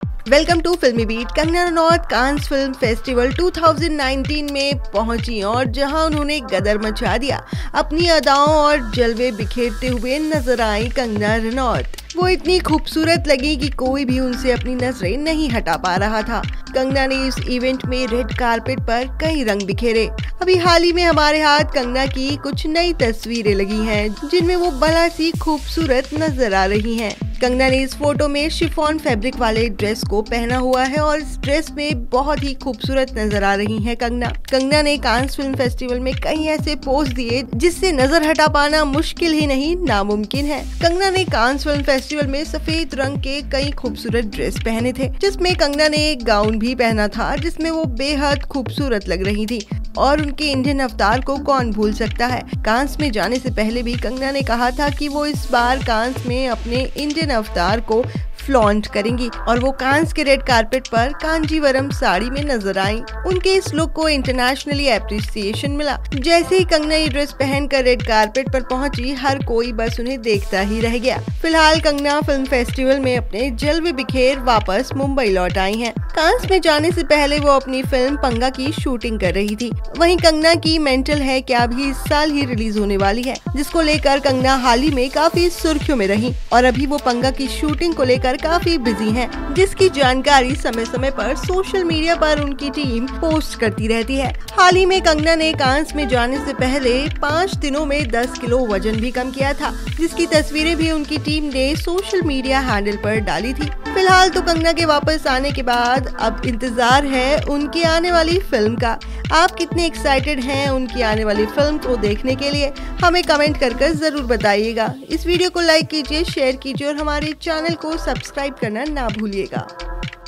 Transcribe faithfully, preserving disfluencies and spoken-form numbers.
Welcome to Filmibeat. Kangana Ranaut Cannes film festival दो हज़ार उन्नीस में पहुंची और जहां उन्होंने गदर मचा दिया। अपनी अदाओं और जलवे बिखेरते हुए नजर आई कंगना रनौत। वो इतनी खूबसूरत लगी कि कोई भी उनसे अपनी नजरें नहीं हटा पा रहा था। कंगना ने इस इवेंट में रेड कारपेट पर कई रंग बिखेरे। अभी हाल ही में हमारे हाथ कंगना की कुछ नई तस्वीरें लगी हैं, जिनमें वो भला सी खूबसूरत नजर आ रही हैं। कंगना ने इस फोटो में शिफॉन फैब्रिक वाले ड्रेस को पहना हुआ है और इस ड्रेस में बहुत ही खूबसूरत नजर आ रही हैं कंगना। कंगना ने कांस फिल्म फेस्टिवल में कई ऐसे पोज दिए जिससे नजर हटा पाना मुश्किल ही नहीं नामुमकिन है। कंगना ने कांस फिल्म फेस्टिवल में सफेद रंग के कई खूबसूरत ड्रेस पहने थे, जिसमें कंगना ने एक गाउन भी पहना था जिसमें वो बेहद खूबसूरत लग रही थी। और उनके इंडियन अवतार को कौन भूल सकता है। कांस में जाने से पहले भी कंगना ने कहा था कि वो इस बार कांस में अपने इंडियन अवतार को फ्लॉन्ट करेंगी और वो कांस के रेड कारपेट पर कांजीवरम साड़ी में नजर आई। उनके इस लुक को इंटरनेशनली एप्रिसिएशन मिला। जैसे ही कंगना ये ड्रेस पहनकर रेड कारपेट पर पहुंची, हर कोई बस उन्हें देखता ही रह गया। फिलहाल कंगना फिल्म फेस्टिवल में अपने जलवे बिखेर वापस मुंबई लौट आई हैं। कांस में जाने से पहले वो अपनी फिल्म पंगा की शूटिंग कर रही थी। वहीं कंगना की मेंटल है क्या भी इस साल ही रिलीज होने वाली है, जिसको लेकर कंगना हाल ही में काफी सुर्खियों में रही और अभी वो पंगा की शूटिंग को लेकर काफी बिजी हैं, जिसकी जानकारी समय समय पर सोशल मीडिया पर उनकी टीम पोस्ट करती रहती है। हाल ही में कंगना ने कांस में जाने से पहले पाँच दिनों में दस किलो वजन भी कम किया था, जिसकी तस्वीरें भी उनकी टीम ने सोशल मीडिया हैंडल पर डाली थी। फिलहाल तो कंगना के वापस आने के बाद अब इंतजार है उनकी आने वाली फिल्म का। आप कितने एक्साइटेड हैं उनकी आने वाली फिल्म को देखने के लिए, हमें कमेंट कर कर जरूर बताइएगा। इस वीडियो को लाइक कीजिए, शेयर कीजिए और हमारे चैनल को सब्सक्राइब करना ना भूलिएगा।